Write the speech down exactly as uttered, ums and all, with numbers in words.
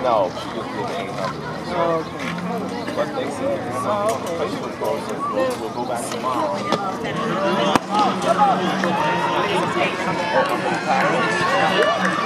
No, she just did the eight hundred. Oh, okay. But they said some Facebook posts that we'll, we'll go back tomorrow. Oh, I'm